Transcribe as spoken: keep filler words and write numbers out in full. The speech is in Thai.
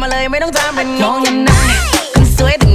มาเลยไม่ต้องทำเป็นงงอย่างนั้นคนสวย